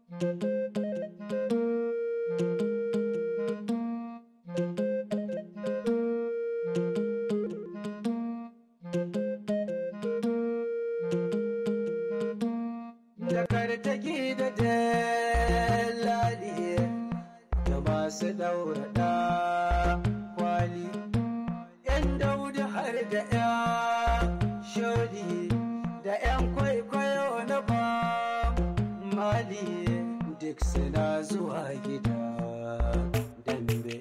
Jakar take da dalali da masu daura da kwali, ‘yan daudu har da ‘yan shodi da ‘yan kwaikwayo na mali duk suna zuwa gida dambe.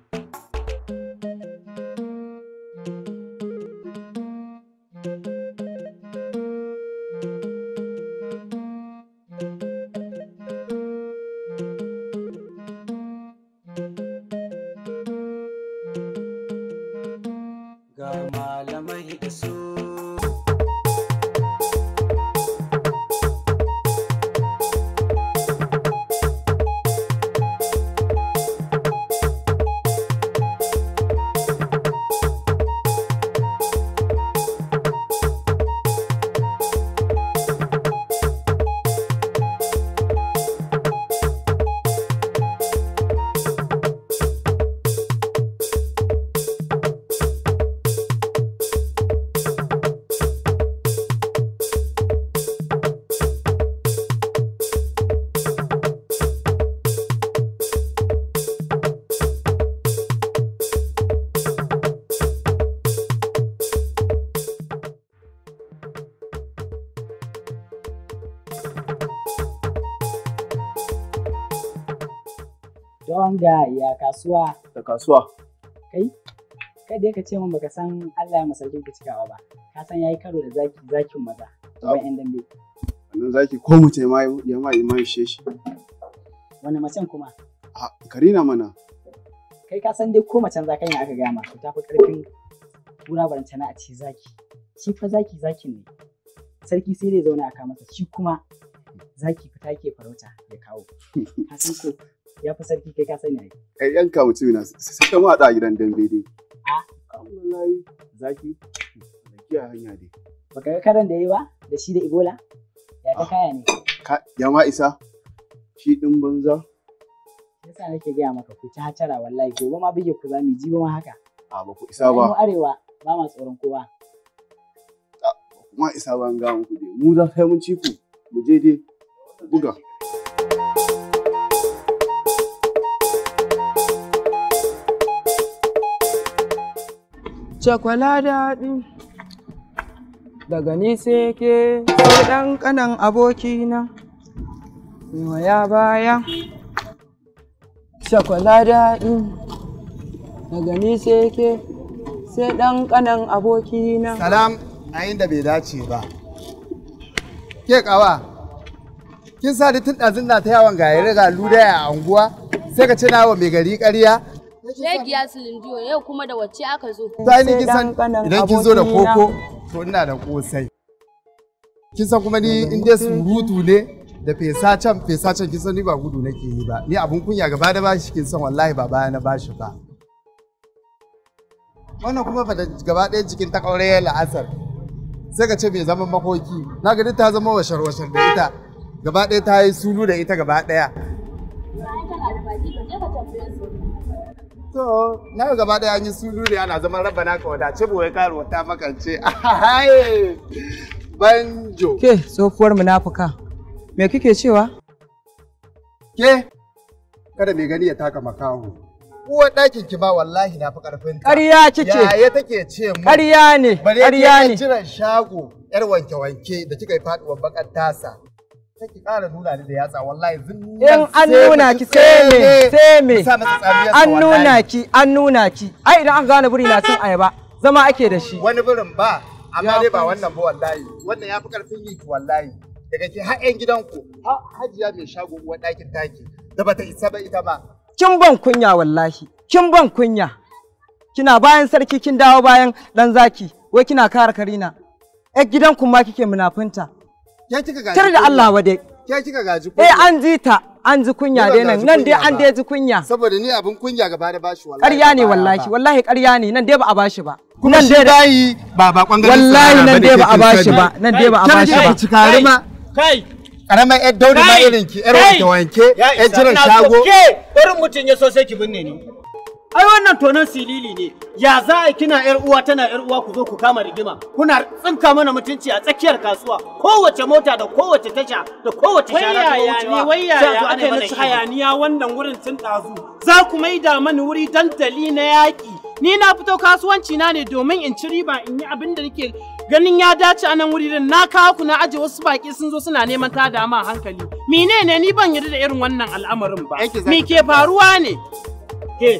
Ga malamai da su Don ga ya kasuwa. Da kasuwa. Kai dai ka ce min baka san Allah ya masaukin ka cikawa ba. Ka san yayi karo da zakin maza. Gaban yan dambe. Wannan zaki ko mu ce ma ya ma iman shi. Wani macen kuma? A Karina mana. Kai ka san dai ko macen zakan ya aka gama to tafi karfin kura barantana a ce zaki. Shi fa zakin ne. Sarki sai dai zauna aka masa shi kuma zaki fita ke farauta ya kawo. Ka san ko ya fi sarki kai ka sani ai. Kai yanka mutum na sai ka ma da gidan dambe dai. Wallahi zaki da kiya hanya dai. Baka ga karan da yayi ba da shi da Ebola? Ya ta kaya ne. Ya ma isa shi din banza. Yasa nake gaya maka ku ta hatara wallahi gobe ma bige ku za mu ji ba haka. A ba ku isa ba. Mu arewa ba ma tsoron kowa. Kuma isa ban ga muku dai. Mu za sai mun ci ku. Mu je dai buga. Cakwala daɗi daga ni sai ke sai ɗan ƙanan abokina ya baya. Cakwala daɗi daga ni sai ke sai ɗan ƙanan abokina. Salam a inda bai dace ba. Ke ƙawa, kin sa tun ɗazun na ta yawon gayere ga ludaya a anguwa sai ka ce na wa mai gari ƙarya. Shegiya Silindiyo yau kuma da wacce aka zo. Ta ni kin san idan kin zo da koko to ina da kosai. Kin san kuma ni in dai surutu ne da fesa can kin san ni ba gudu nake yi ba. Ni abun kunya gaba da bashi kin san wallahi ba baya na bashi ba. Wannan kuma fa da gaba ɗaya jikin ta kaure la'asar. Sai ka ce bai zama makoki. Na ga ta zama washar da ita. Gaba ɗaya ta yi sulu da ita gaba ɗaya. To, na gaba da yanyi sulu ne ana zaman rabana ka wadace boye karuwa ta makance. Ahaye! Banjo. Ke tsofuwar munafuka. Me kike cewa? Ke? Kada mai gani ya taka makaho. Uwar ɗakin ki ba wallahi na fi ƙarfin ta. Ƙarya kike. Yaya take ce mu. Ƙarya ne. Ƙarya ne. Jiran shago yar wanke-wanke da kika yi faɗuwar bakar tasa. Ki ƙara nuna ni da yatsa wallahi in an nuna ki sai me an nuna ki ai idan an gane buri na cin ayaba zama ake da shi wani birin ba amma dai ba wannan ba wallahi wannan yafi karfin yi wallahi daga ke har ƴan gidanku hajiya mai shago uwar ɗakin taki da bata isa ba ita ba kin ban kunya wallahi kin ban kunya kina bayan sarki kin dawo bayan dan zaki wai kina kare Karina ƴan gidanku ma kike munafunta Tar da Allah wadai. Ke kika gaji kunya. An ji ta, an ji kunya dai nan dai an dai ji kunya. Saboda ni abin kunya gaba da bashi wallahi. Ƙarya ne wallahi ƙarya ne nan dai ba a bashi ba. Kuma shi dai ba bakon gari. Wallahi nan dai ba a bashi ba, nan dai ba a bashi ba. Cikari ma. Kai, karamar yar Daudu ma irin ki yar wanke yar jiran shago. Ke barin mutun ya so sai ki binne ni. Ai wannan tonon silili ne. Ya za a kina yar uwa tana yar uwa ku zo ku kama rigima. Kuna tsinka mana mutunci a tsakiyar kasuwa. Kowace mota da kowace tasha da kowace shara ta wucewa. Wayaya aka na ci hayaniya wannan wurin tun ɗazu. Za ku maida mani wuri dandali na yaƙi. Ni na fito kasuwanci na ne domin in ci riba in yi abin da nake ganin ya dace a nan wuri din. Na kawo ku na aje wasu baki sun zo suna neman tada ma hankali. Menene ni ban yarda da irin wannan al'amarin ba. Me ke faruwa ne? Ke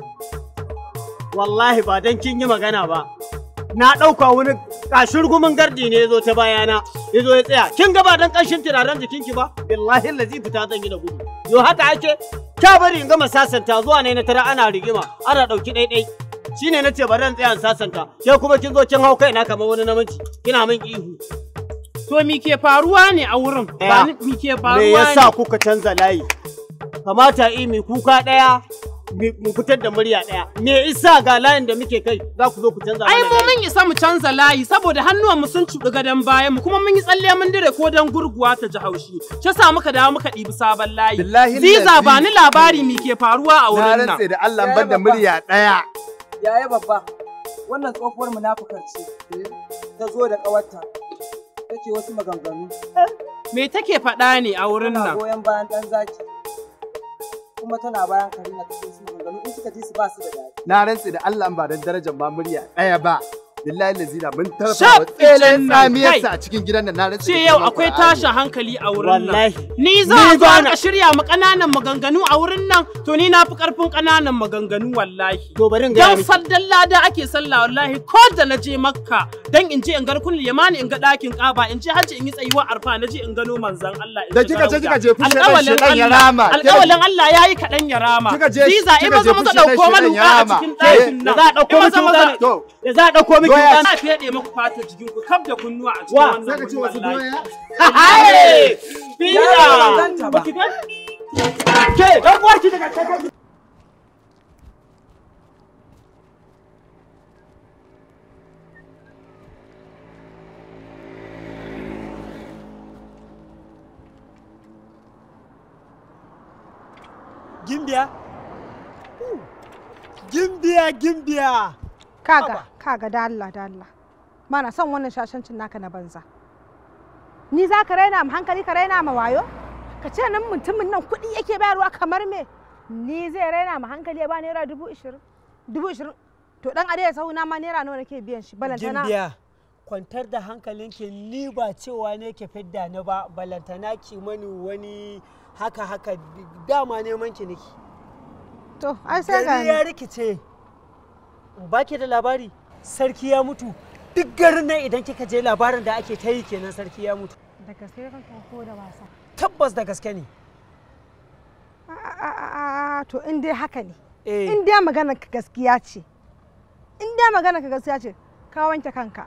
wallahi ba dan kin yi magana ba. Na ɗauka wani kashirgumin gardi ne ya zo ta bayana. Ya zo ya tsaya. Kin ga ba dan ƙanshin turaren jikinki ba? Billahi lazi fita zan yi da gudu. Yo haka ake? Ta bari in gama sasanta zuwa ne na tara ana rigima. Ana ɗauki ɗaiɗai. Shine na ce bari in tsaya in sasanta. Ke kuma kin zo kin hau kaina kamar wani namiji. Kina min ihu. To me ke faruwa ne a wurin? Ba ni me ke faruwa ne? Me yasa kuka canza layi? Kamata mi kuka ɗaya. Mu fitar da murya ɗaya. Me isa ga layin da muke kai za ku zo ku canza mana layi? Ai mu mun isa mu canza layi saboda hannuwan mu sun cuɗi gadon bayan mu kuma mun yi tsalle mun dire ko dan gurguwa ta ji haushi. Shi sa muka dawo muka ɗibi sabon layi. Ziza ba ni labari me ke faruwa a wurin nan. Na rantse da Allah ban da murya ɗaya. Yaya babba, wannan tsohuwar munafukar ce ta zo da ƙawarta take wasu maganganu. Me take faɗa ne a wurin nan? Tana goyon bayan ɗan zaki. Kuma tana bayan Karina ta su maganganu in suka ji su ba su da daɗi. Na rantse da Allah ba dan darajar ma murya ɗaya ba. Billahi lazina mun tarfa wa tselen samiyarsa a cikin gidan nan na rantse. Ce yau akwai tashin hankali a wurin nan. Ni za a zo ka shirya mu ƙananan maganganu a wurin nan to ni na fi ƙarfin ƙananan maganganu wallahi. To bari in ga dan sallan lada ake sallah wallahi ko da na je Makka dan in je in ga rukunin Yamani in ga ɗakin Kaaba in je hajji in yi tsayuwa Arfa na je in gano manzon Allah. Da kika je fushe dan ya rama. Alƙawalin Allah yayi kaɗan ya rama. Ziza in maza maza ɗauko mana wuƙa a cikin ɗakin nan. Za a ɗauko miki wuƙa. Da za a ɗauko miki wuƙa. Na fede muku fatar jikin ku kaf da kunnuwa a cikin wannan. Sai ka ce wasu doya? Ai! Bila! Baki ga? Ke, dan uwarki daga cikin Gimbiya? Gimbiya! Kaga da Allah. Mana son wannan shashancin naka na banza. Ni za ka raina mu hankali ka raina ma wayo? Ka ce nan mutumin nan kuɗi yake bayarwa kamar me? Ni zai raina mu hankali ya ba naira 20,000. 20,000. To dan adai sahu na ma naira nawa nake biyan shi balantana. Gimbiya, kwantar da hankalinki ni ba cewa ne ke fidda ni ba balantana ki mani wani haka dama neman ki niki. To ai sai ga ya rikice. Ba ke da labari sarki ya mutu duk garin nan idan kika je labarin da ake ta yi kenan sarki ya mutu. Da gaske kanka ko da wasa? Tabbas da gaske ne. To in dai haka ne. In dai magana ka gaskiya ce. Ka wanke kanka.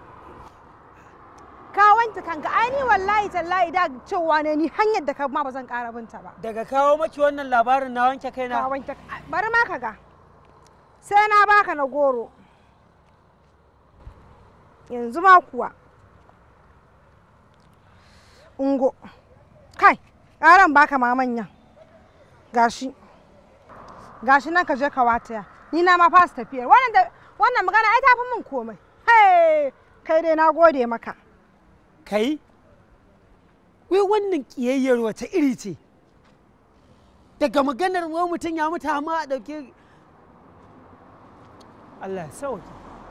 Ai ni wallahi tallahi da cewa ne ni hanyar da ka ma ba zan ƙara binta ba. Daga kawo maki wannan labarin na wanke kaina. Ka wanke bari ma ka ga. Sai na baka na goro. Yanzu ma kuwa. Ungo. Kai, ƙaran baka ma manyan. Gashi nan ka je ka wataya. Ni na ma fasa tafiyar. Wannan magana ai ta fi min komai. Kai dai na gode maka. Kai? Wai wannan ƙiyayyar wata iri ce? Daga maganar wani mutum ya mutu amma a ɗauke Allah ya sauke.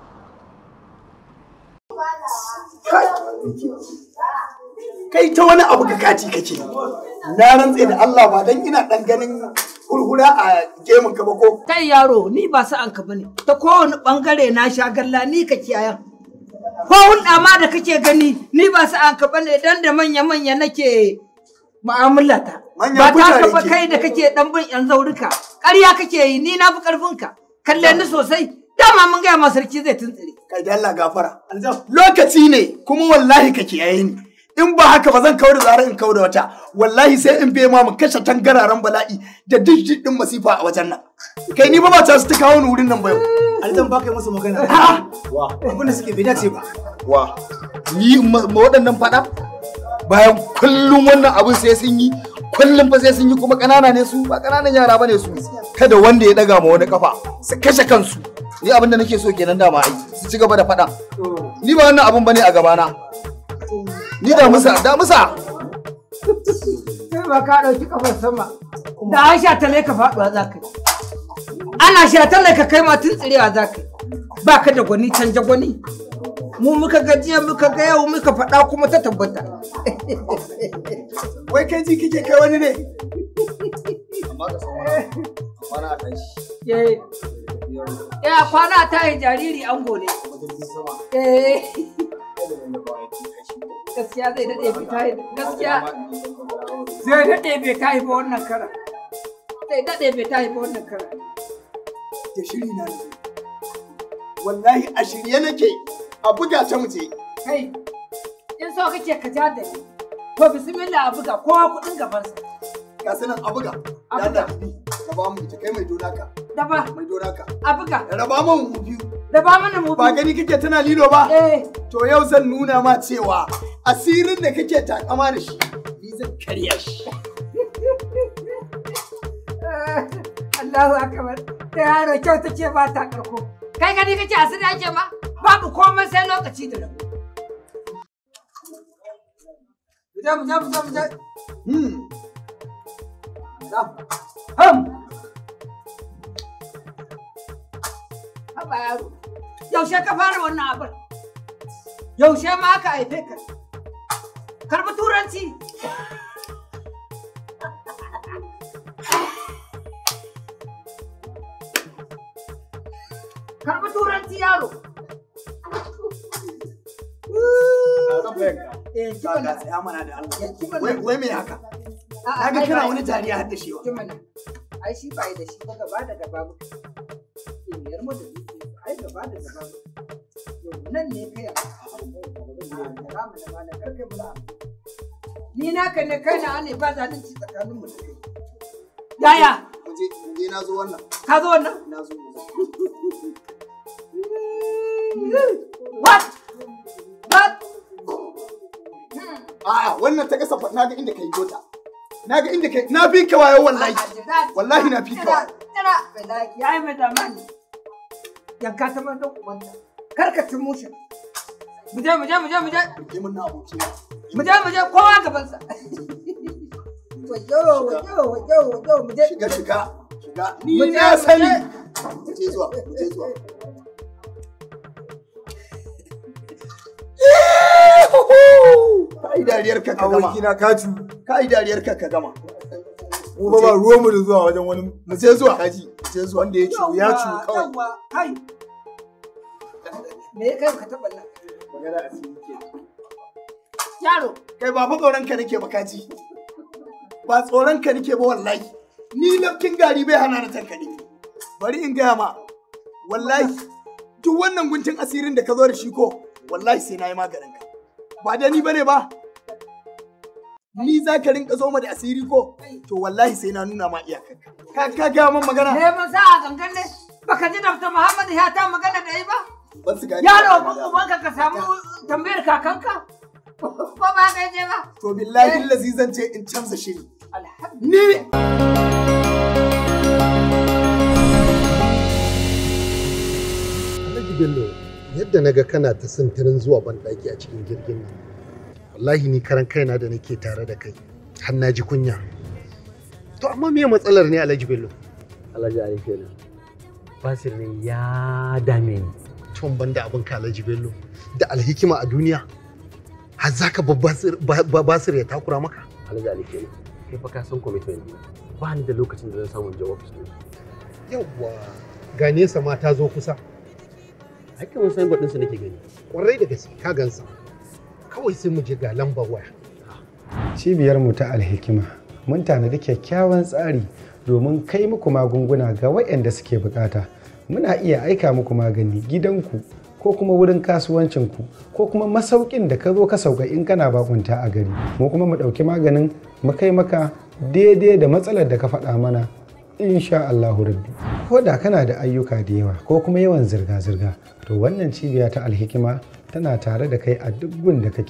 Kai ta wani abu ka kati kake. Na rantse da Allah ba dan ina dan ganin hurhura a gemun ka ba ko. Kai yaro ni ba sa'an ka bane. Ta kowane bangare na sha galla ni ka kiyayan. Ko hulɗa ma da kake gani ni ba sa'an ka bane dan da manya nake mu'amalata. Ba ta ka ba kai da kake dan bin yan zaurika. Ƙarya kake yi ni na fi ƙarfin ka. Kalle ni sosai. Dama mun gaya ma sarki zai tuntsire. Kai da Allah gafara. Lokaci ne kuma wallahi ka kiyaye ni. In ba haka ba zan kawo da zarar in kawo da wata. Wallahi sai in bai ma mu kashe tangararen bala'i da duk din masifa a wajen nan. Kai ni ba ta su ta kawo ni wurin nan ba yau. Aljan ba kai musu magana. A'a. Wa. Abin da suke bai dace ba. Wa. Ni ma waɗannan faɗa? bayan kullum wannan abin sai sun yi kullum fa sai sun yi kuma ƙanana ne su ba ƙananan yara bane su kada wanda ya daga ma wani kafa su kashe kansu ni abin da nake so kenan dama ai su ci gaba da faɗan ni ba wannan abin bane a gabana ni da musa sai ba ka ɗauki kafar sama da an sha tale ka faɗuwa za ka yi ana sha tale ka kai ma tun tsirewa za ka yi ba ka da gwani canja gwani mu muka gajiya muka ga yau muka faɗa kuma ta tabbata wai kai ji kike kai wani ne amma ka saurara kwana a kan shi ya kwana ta yi jariri ango ne gaskiya zai daɗe bai ta yi gaskiya zai daɗe bai ta yi ba wannan kara zai daɗe bai ta yi ba wannan kara da shiri na wallahi a shirye nake a buga ta muje kai in so kake ka ja da ni to bismillah a buga kowa kuɗin gabansa ga sanan a buga da Allah ka ba mu ita kai mai donaka daba mai donaka a buga raba mu biyu raba mana mu ba gani kake tana lilo ba to yau zan nuna ma cewa asirin da kake takama da shi ni zan karya shi Allahu akbar ta yaro kyau take ba ta karko kai gani kake asiri ake ma babu komai sai lokaci da rabu mu haba yaro yaushe ka fara wannan abin yaushe ma aka haife ka karbi turanci karbi turanci yaro wai me haka na ga kira wani jariya har da shi wa ai shi ba da shi ba gaba da gaba muka yar mu da ai gaba da gaba nan ne kai ni na ka ne kai na ne ba zalunci tsakanin mu da kai yaya je na zo wannan ka zo wannan na zo what a'a wannan ta kasa na ga inda kai gota na ga inda kai na fi ka wayo wallahi wallahi na fi ka wayo tira wallahi yayi mai zamani yanka ta man dan ubanta karka cin mushe muje ke mun na aboki muje kowa gaban sa wajo muje shiga ni na sani muje zuwa kai dariyar ka gama abokina kacu kai dariyar ka gama mu ba ruwan mu da zuwa wajen wani mu je zuwa kaji je zuwa wanda ya ci kawai kai me kai ka taba nan magana asiri ke yaro kai ba fa tsoron ka nake ba kaji ba tsoron ka nake ba wallahi ni lafkin gari bai hana na tankade bari in gaya ma wallahi duk wannan guntun asirin da ka zo da shi ko wallahi sai na yi maganin ka ba da ni bane ba ni za ka rinka zo ma da asiri ko to wallahi sai na nuna ma iyakarka ka ga man magana eh mun sa a gangan ne baka ji Dr. Muhammad ya ta magana da yi ba ban su gani yaro ubanka ka samu tambayar kakanka ko ba ka je ba to billahi lazi zan ce in canza shiri ni Alhaji Bello yadda naga kana ta sintirin zuwa banɗaki a cikin jirgin nan wallahi ni karan kaina da nake tare da kai har na ji kunya to amma me matsalar ne Alhaji Bello Alhaji Ali kenan Basir ne ya dame ni tun banda abin ka Alhaji Bello da alhikima a duniya har zaka Basir ya takura maka Alhaji Ali kenan kai fa ka san commitment ne ba ni da lokacin da zan samu je office ne yawwa ga nesa ma ta zo kusa hakkin wani signboard ɗinsu nake gani kwarai da gaske ka gansa kawai sai mu je ga lambar waya cibiyarmu ta alhikima mun tanadi kyakkyawan tsari domin kai muku magunguna ga waɗanda suke bukata muna iya aika muku magani gidanku ko kuma wurin kasuwancinku ko kuma masaukin da ka zo ka sauka in kana bakunta a gari mu kuma mu ɗauki maganin mu kai maka daidai da matsalar da ka faɗa mana insha Allahu rabbi ko da kana da ayyuka da yawa ko kuma yawan zirga-zirga to wannan cibiya ta alhikima tana tare da kai a duk gun da kake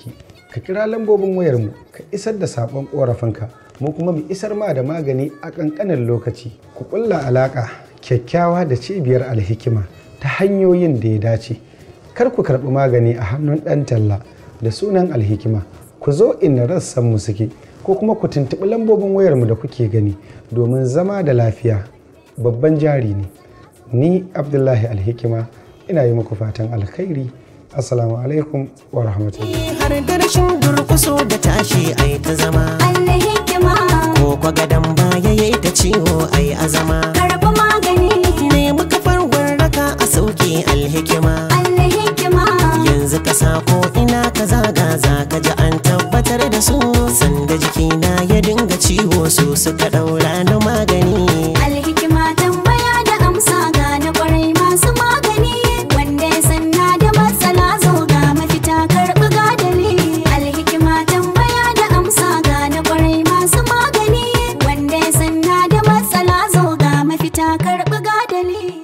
ka kira lambobin wayarmu ka isar da saƙon ƙorafinka mu kuma mu isar ma da magani a ƙanƙanin lokaci. Ku ƙulla alaƙa kyakkyawa da cibiyar Alhikima ta hanyoyin da ya dace. Kar ku karɓi magani a hannun ɗan talla da sunan Alhikima. Ku zo inda rassanmu suke ko kuma ku tuntuɓi lambobin wayarmu da kuke gani domin zama da lafiya babban jari ne. Ni Abdullahi Alhikima ina yi muku fatan alkhairi. Assalamu alaikum wa rahmatullahi. Har da rashin durkuso da tashi ai ta zama. Alhikima. Ko kwa gadon baya yayi ta ciwo ai azama. Karɓi magani. Ne muka warraka a sauke Alhikima. Alhikima. Yanzu ka sako ina ka zaga za ka ji an tabbatar da su. Sanda jikina ya dinga ciwo su suka ɗaura ni magani. Alhikima tambaya da amsa ga na kwarai masu magani. Wanda ya sanna da matsala zo ga mafita karɓi gadali. Alhikima tambaya da amsa ga na kwarai masu magani. Wanda ya sanna da matsala zo ga mafita karɓi gadali.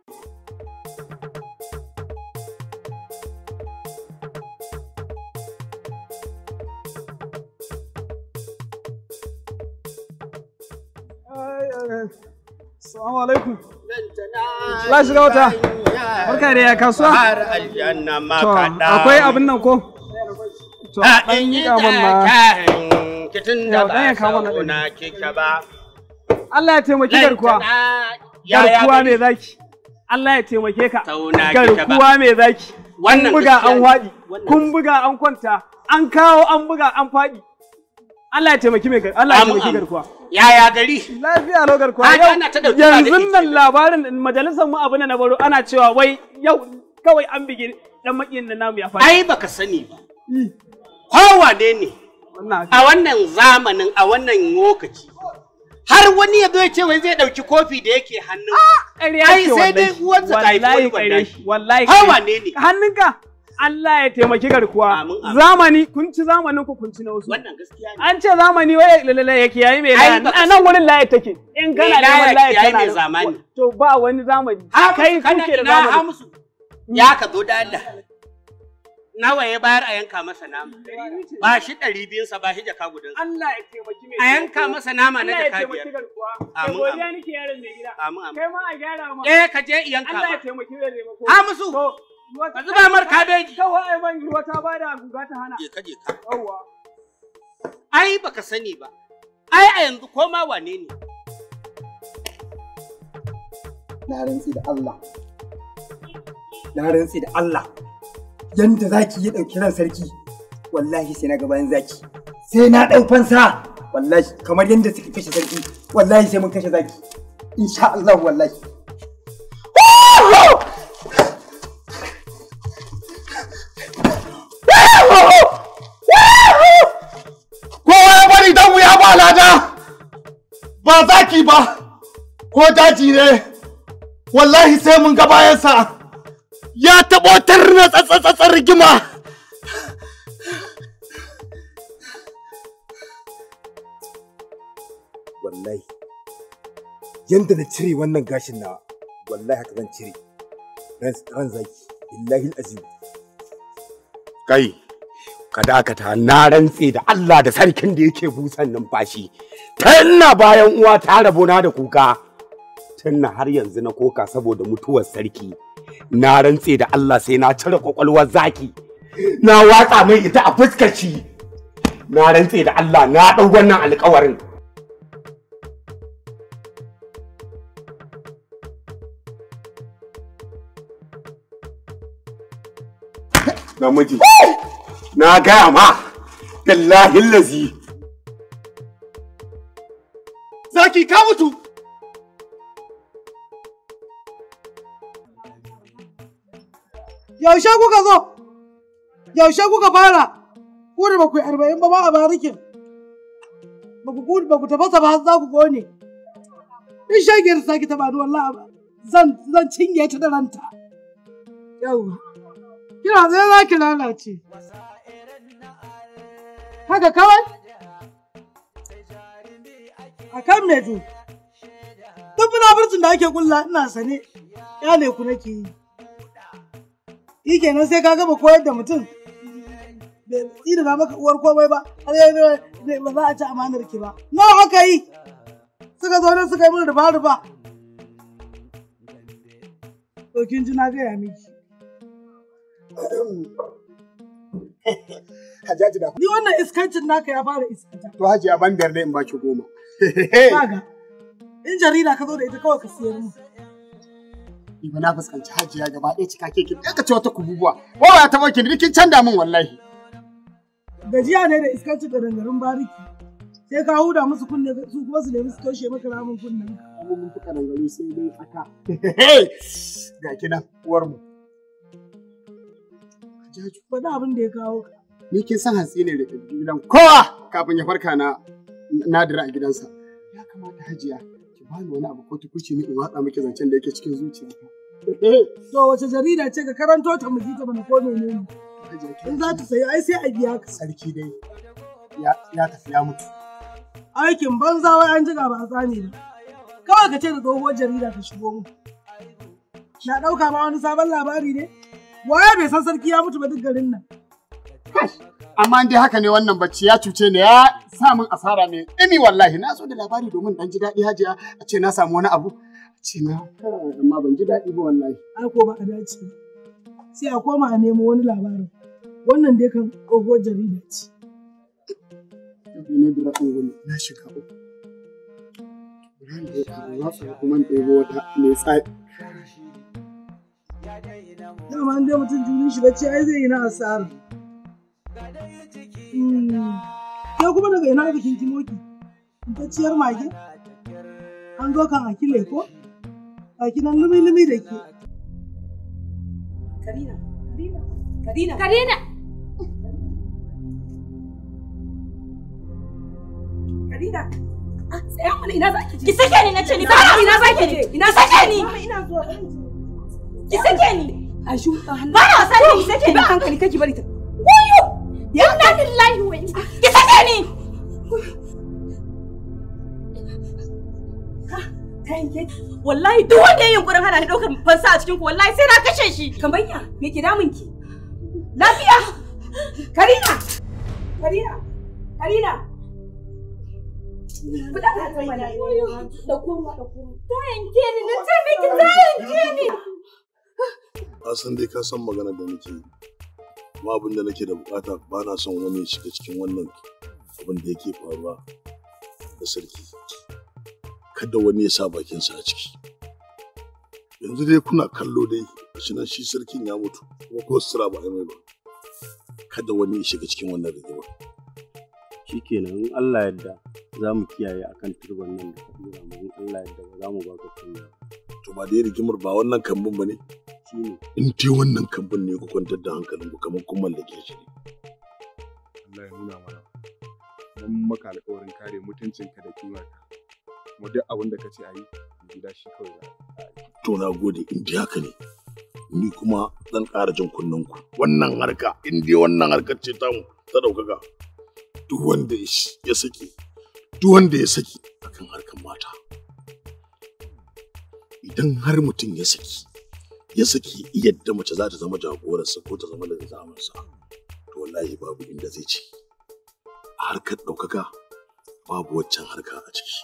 Assalamu alaikum. Allah shiga wata. Barka da ya kasuwa. Har aljanna ma kaɗa. Akwai abin nan ko? To, ɗan yi gaman ma. Kitin da ba sauna kike ba. Allah ya taimaki garkuwa. Garkuwa mai zaki. Allah ya taimake ka. Garkuwa mai zaki. Kun buga an waɗi. Kun buga an kwanta. An kawo an buga an faɗi. Allah ya taimaki mai Allah ya taimaki garkuwa. Yaya gari? Lafiya lo garkuwa. Yanzu nan labarin majalisar mu abu na baro ana cewa wai yau kawai an bigi dan makiyin da namu ya faɗi. Ai baka sani ba. Kowa ne a wannan zamanin a wannan lokaci. Har wani ya zo ya ce wai zai dauki kofi da yake hannu. Ai sai dai uwarsa ta yi wallahi. Wallahi. Kowa ne. Hannunka Allah ya taimaki garkuwa. Zamani kun ci zamanin ku kun ci na wasu. Wannan gaskiya ne. An ce zamani wai lalle yake yayi mai layi. A nan wurin layi take. In kana neman layi kana zamani. To ba wani zamani. Kai kuke da zamani. Ya ka zo da Allah. Nawa ya bayar a yanka masa nama? Ba shi 200 sa ba shi jaka gudan. Allah ya taimaki mai. A yanka masa nama na jaka biyar. Allah ya taimaki garkuwa. Amin. Godiya nake yaron mai gida. Amin. Kai ma a gyara ma. Ka je yanka. Allah ya taimaki mai taimako. Musu. Ka zuba mar kabeji. Kawai ai ban ruwa ta bada guga ta hana. Je ka. Yawwa. Ai baka sani ba. Ai a yanzu ko ma wane ne? Na rantsi da Allah. Na rantsi da Allah. Yanda zaki ya dauki ran sarki. Wallahi sai na ga bayan zaki. Sai na dau fansa. Wallahi kamar yanda suka kashe sarki. Wallahi sai mun kashe zaki. Insha Allah wallahi. Kowa ya bari dan mu ya ba lada. Ba zaki ba. Ko daji ne. Wallahi sai mun ga bayansa. Ya taɓo tarna tsatsatsar rigima. Wallahi, yanda na cire wannan gashin na wallahi haka zan cire. Ran zaki, billahi azim. Kai, ka dakata na rantse da Allah da sarkin da yake busan numfashi. Ta ina bayan uwa ta rabona da kuka. Tunna har yanzu na koka saboda mutuwar sarki. Na rantse da Allah sai na cire kwakwalwar zaki. Na watsa mai ita a fuskar shi. Na rantse da Allah na ɗau wannan alƙawarin. Namiji, na gaya ma, billahi lazi. Zaki ka mutu. Yaushe kuka zo? Yaushe kuka fara? Ku da ba ku 40 ba ma a barikin. Ba ku tafasa ba za ku gone. In shagiyar saki ta bani wallahi zan cinye ta da ranta. Yawwa. Kina zai za ki lalace. Haka kawai? A kan me to? Duk munafurcin da ake kulla ina sane. Yale ku nake yi. Shi kenan sai ka gaba koyar da mutum tsira ba maka uwar komai ba har yanzu ba za a ci amanar ki ba. Nawa aka yi? Suka zo nan suka yi min rufa-rufa. To kin ji na gaya miki. Hajjaji da. Ni wannan iskancin naka ya fara iskanta. To Hajiya ban biyar dai in baki 10. Kaga. In jarida ka zo da ita kawai ka siyar mu. Ni ba na fuskanci Hajiya gaba ɗaya cika ke kin ka ce wata kububuwa. Wawa ta baki ni kin canda min wallahi. Gajiya ne da iskancin da dangarin bariki. Sai ka huda musu kunne su kuma su nemi su toshe maka ramin kunnen. Amma mun fuka dangare sai dai aka. Ga kinan uwar mu. Hajjaju faɗa abin da ya kawo ka. Ni kin san hantsi ne da gidan kowa kafin ya farka na nadira a gidansa. Ya kamata Hajiya ki bani wani abu ko tukuci ne in watsa miki zancen da yake cikin zuciyata. To wace jarida ce ka karanto ta mu ji ta bana ko menene? In za ta sayi ai sai a biya ka. Sarki dai ya tafi ya mutu. Aikin banza wai an jiga ba a tsani ba. Kawai ka ce da tsohuwar jarida ka shigo mu. Na ɗauka ma wani sabon labari ne? Waye bai san sarki ya mutu ba duk garin nan? Amma dai haka ne wannan bacci ya cuce ni ya sa min asara mai ɗimi wallahi na so da labari domin dan ji daɗi Hajiya a ce na samu wani abu. A ce na amma ban ji daɗi ba wallahi. Ai ko ba a dace. Sai a koma a nemo wani labarin. Wannan dai kan tsohuwar jarida ce. Ne dura ungulu na shiga uku. Ran da ya watsa kuma ɗebo wata mai tsari. Dama an dai mutum junin shi bacci ai zai yi na asara. Ke kuma daga ina bikin kimoki? Tacciyar mage? An zo kan akile ko? Baki nan lumi-lumi da ke. Karina, Karina, Karina! Karina! Tsaya mana ina za ki je? Ki sake ni na ce ni ba ina za ki je? Ina sake ni! Ina zuwa. Ki sake ni! Ashu, ba na wasa ne ki sake ni. Ba hankali kake bari ta. Wayo! Ya na lillahi wa inna. Ki sake ni! Wallahi duk wanda ya yi yunkurin hana ni ɗaukar fansa a cikin ku wallahi sai na kashe shi. Kamayya, me ke damun ki? Lafiya! Karina! Karina! Karina! Kuɗa ta kai mana. Da kuma da kuma. Ta yanke ni, na ce miki ta yanke ni. Na san dai ka san magana da nake yi. Kuma abin da nake da bukata ba na son wani ya shiga cikin wannan abin da yake faruwa da sarki. Kada wani ya sa bakinsa a ciki. Yanzu dai kuna kallo dai, shi nan shi sarkin ya mutu, kuma ko sutura ba mai ba. Kada wani ya shiga cikin wannan rigima. Shikenan in Allah yadda za mu kiyaye akan turban nan da ka dora mu in Allah yadda ba za mu baka kunya. To ba dai rigimar ba wannan kambun ba ne? Shine. In dai wannan kambun ne ku kwantar da hankalin ku kamar kun mallake shi ne. Allah ya nuna mana. Mun maka alƙawarin kare mutuncinka da kimarka. Kuma duk abin da ka ce a yi, gida shi kawai za a yi. To na gode in dai haka ne. Ni kuma zan ƙara jin kunnen ku. Wannan harka, in dai wannan harkar ce tamu ta ɗaukaka. Duk wanda ya saki akan harkar mata. Idan har mutum ya saki yadda mace za ta zama jagorarsa ko ta zama da zamansa, to wallahi babu inda zai ci. A harkar ɗaukaka babu waccan harka a ciki.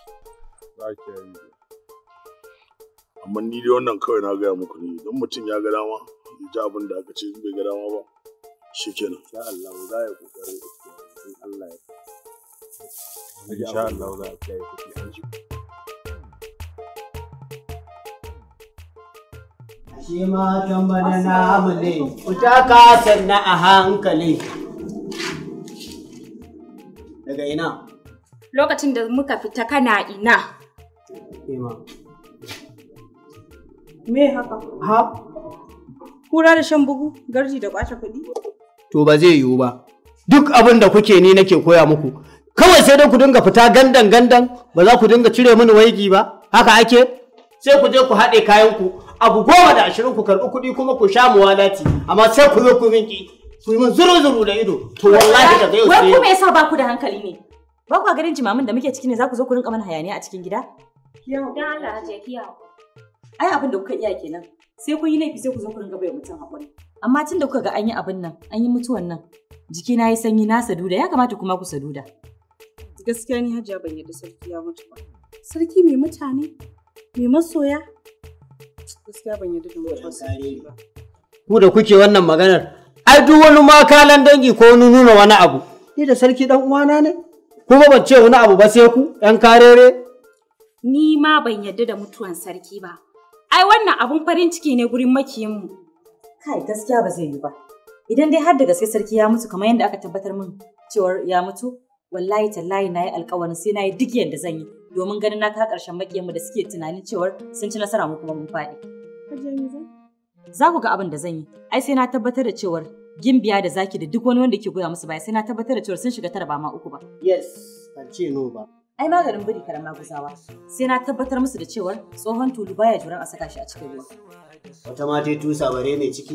Amma ni dai wannan kawai na gaya muku ne, idan mutum ya ga dama ya ji abin da aka ce in bai ga dama ba shi kenan. Insha Allah za ya kokari in Allah ya Insha Allah za a kiyaye kuɗi an ji. Shi ma tambana namu ne, ku taka sanna a hankali. Daga ina? Lokacin da muka fita kana ina. Me haka? Ha? Kura da shan bugu, garji da kwace kuɗi? To ba zai yiwu ba. Duk abin da kuke ni nake koya muku. Kawai sai dai ku dinga fita gandan ba za ku dinga cire mini waigi ba. Haka ake? Sai ku je ku haɗe kayanku. Abu 10 da 20 ku karɓi kuɗi kuma ku sha muwalati. Amma sai ku zo ku minki. Ku yi min zuru-zuru da ido. To wallahi da zai wai kuma yasa ba ku da hankali ne? Ba ku ganin jimamin da muke ciki ne za ku zo ku rinka mana hayaniya a cikin gida? Dan Allah Hajiya kiya. Ai abin da kuka iya kenan. sai kun yi laifi sai ku zo ku ringa bai mutum haƙuri. Amma tun da kuka ga an yi abin nan, an yi mutuwan nan, jiki na yi sanyi na saduda, ya kamata kuma ku saduda. Gaskiya ni Hajiya ban yadda sarki ya mutu ba. Sarki mai mutane, mai masoya. Gaskiya ban yadda da mutuwar sarki ba. Ku da kuke wannan maganar, ai duk wani makalan dangi ko wani nuna wani abu. Ni da sarki dan uwana ne. Kuma ban ce wani abu ba sai ku, ‘yan karere. Ni ma ban yadda da mutuwan sarki ba. Ai wannan abun farin ciki ne gurin makiyinmu. Kai gaskiya ba zai yi ba. Idan dai har da gaske sarki ya mutu kamar yadda aka tabbatar min cewar ya mutu, wallahi tallahi na yi alkawarin sai na yi duk yadda zan yi domin ganin na ka ƙarshen makiyanmu da suke tunanin cewar sun ci nasara mu kuma mun faɗi. Za ku ga abin da zan yi. Ai sai na tabbatar da cewar Gimbiya da Zaki da duk wani wanda ke goya musu baya sai na tabbatar da cewar sun shiga tara ba ma uku ba. Yes, ban ce no ba. Ai maganin biri karama guzawa. Sai na tabbatar musu da cewar tsohon tulu baya juran a saka shi a cikin ruwa. Wata ma ta tusa bare ne ciki.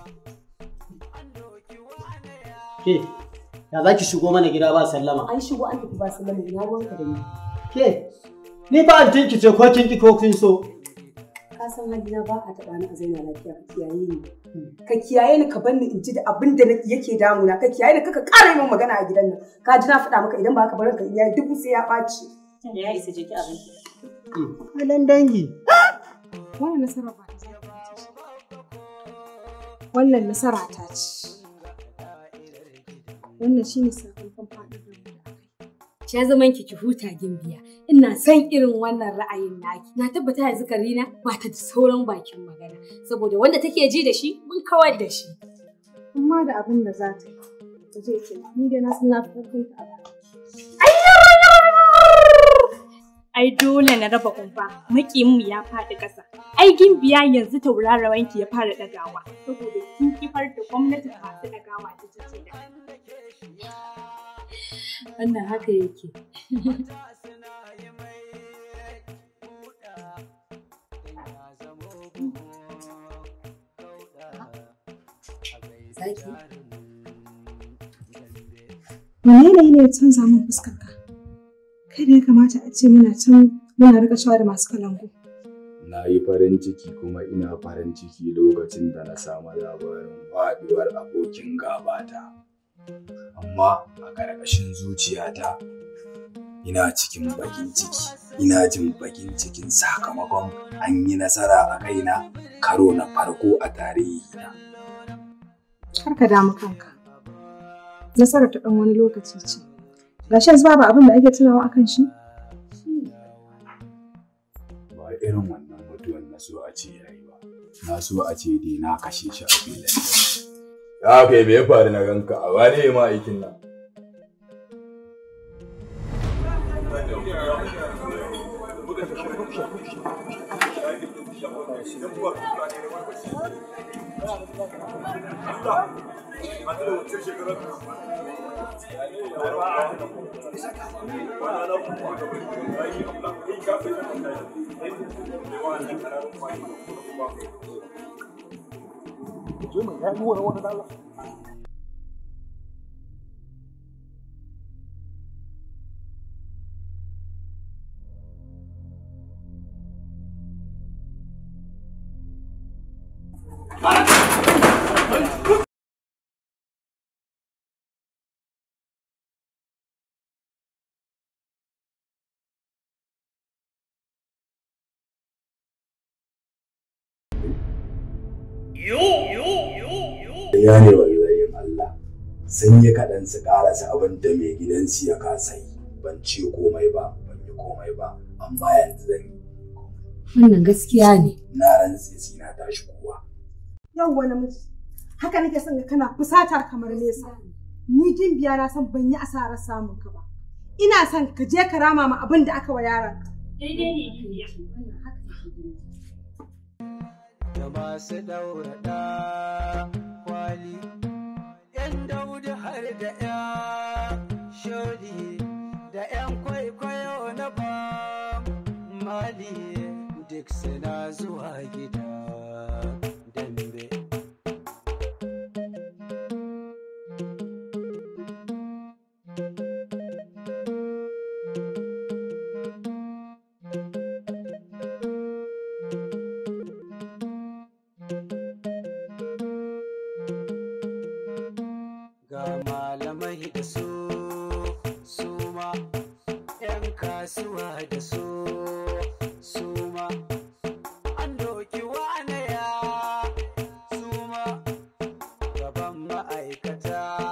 Ke, ya za ki shigo mana gida ba sallama? An shigo an tafi ba sallama ina ruwanka da ni. Ke, ni fa an tinki ce ko kin ki ko kin so. Ka san halina ba a taɓa ni a zaina lafiya ka kiyaye ni. Ka kiyaye ni ka bar ni in ji da abin da yake damuna ka kiyaye ni kaka ƙara yi min magana a gidan nan. Ka ji na faɗa maka idan ba ka bar ka iyaye dubu sai ya ɓaci. Ya isa je ki abin. Halin dangi. Wannan nasara ba ta ce. Wannan nasara ta ce. Wannan shine sakamakon faɗin da mu da akai. Ki zaman ki huta Gimbiya. Ina son irin wannan ra'ayin naki. Na tabbata yanzu Karina ba ta da sauran bakin magana saboda wanda take ji da shi mun kawar da shi. Amma da abin da za ta yi. Ta je ce ni dai na san na fi ƙarfin ta a baya. Ai dole na raba kumfa. Maƙiyin ya faɗi ƙasa. Ai Gimbiya yanzu taurarawanki ya fara ɗagawa saboda kin kifar da gwamnati masu ɗagawa ta ce da. Wannan haka yake. Zaki. Wane yanayi ne ya canza min fuskarka? Kai da ya kamata a ce muna can muna rika shawa da masu kalangu. Na yi farin ciki kuma ina farin ciki lokacin da na samu labarin faɗuwar abokin gabata. Amma a ƙarƙashin zuciyata ina cikin bakin ciki, ina jin bakin cikin sakamakon an yi nasara a kaina karo na farko a tarihina. Kar ka damu kanka. Nasarar ta ɗan wani lokaci ce. Gashi yanzu babu abin da ake tunawa akan shi? Ba irin wannan mutuwan na so a ce yayi ba. Na so a ce dai na kashe shi a filin. Ya kai me ya faru na ganka a wane ma aikin nan? Ya ne wallahi Allah sun yi kaɗan su ƙarasa abin da mai gidansu ya kasa yi. Ban ce komai ba, ban yi komai ba, amma yanzu zan yi. Wannan gaskiya ne. Na rantse sai na tashi kowa. Yawwa namiji, haka nake son ga kana fusata kamar nesa. Ni Gimbiya na san ban yi asarar samun ka ba. Ina son ka je ka rama ma abin da aka wa yaranka. Daidai ne Gimbiya. Da masu daura da kwali, ‘yan Daudu har da ‘yan sholi, da ‘yan kwaikwayo na ban mali duk suna zuwa gida dambe. aikata